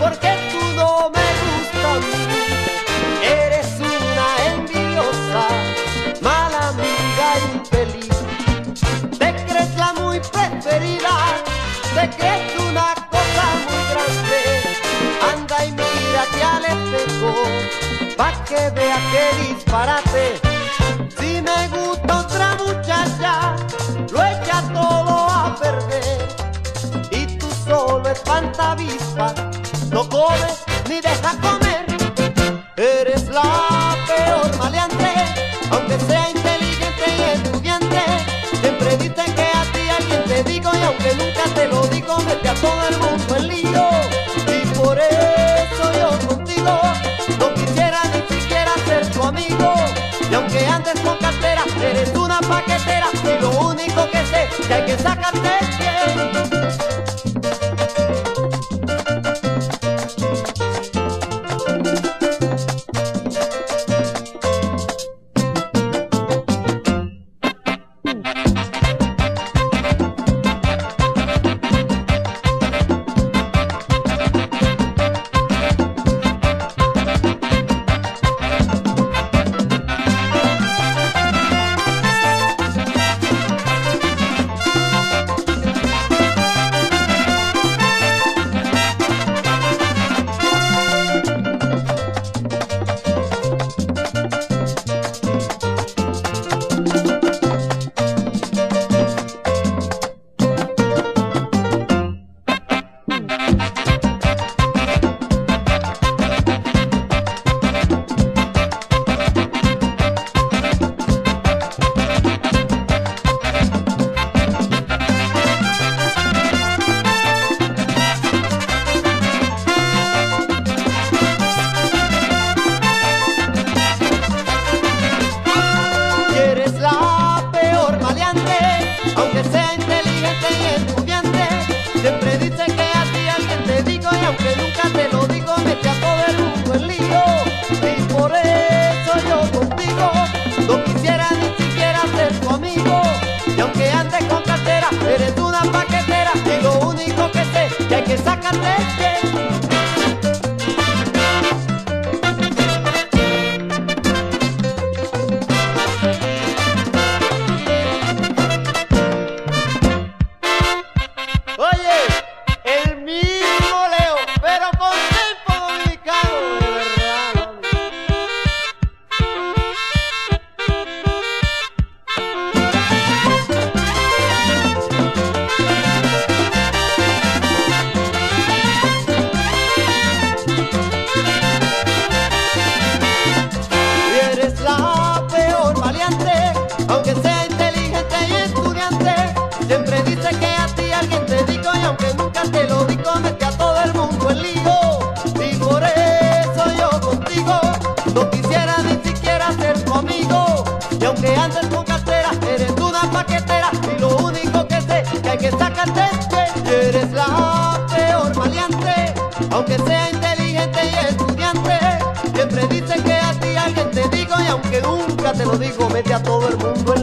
porque tú no me gustas a mí. Eres una envidiosa, mala amiga infeliz. Te crees la muy preferida, te crees una cosa muy grande. Anda y mírate al espejo, pa' que vea que disparate. Si me gusta otra muchacha, lo echa todo a perder. Y tú solo espantavispas, no comes ni dejas comer. Eres la peor maleante, aunque sea inteligente y estudiante. Siempre dicen que a ti alguien te digo, y aunque nunca te lo digo, mete a todo el mundo en lío. Y por eso yo contigo no quisiera ni siquiera ser tu amigo. Y aunque andes con cartera, eres una paquetera. Y lo único que sé es que hay que sacarte el pie. Aunque sea inteligente y estudiante, siempre dice que a ti alguien te digo, y aunque nunca te lo digo, mete a todo el mundo en lío. Y por eso yo contigo no quisiera ni siquiera ser tu amigo. Y aunque andes con cartera, eres una paquetera. Y lo único que sé es que hay que sacarte el pie. Aunque sea inteligente y estudiante, siempre dice que a ti alguien te digo, y aunque nunca te lo digo, mete a todo el mundo en lío. Y por eso yo contigo no quisiera ni siquiera ser tu amigo. Y aunque andes con cartera, eres una paquetera. Y lo único que sé es que hay que sacarte el pie. Eres la peor maleante, aunque sea inteligente y estudiante. Siempre dice que a ti alguien te digo, y aunque nunca te lo digo, mete a todo el mundo en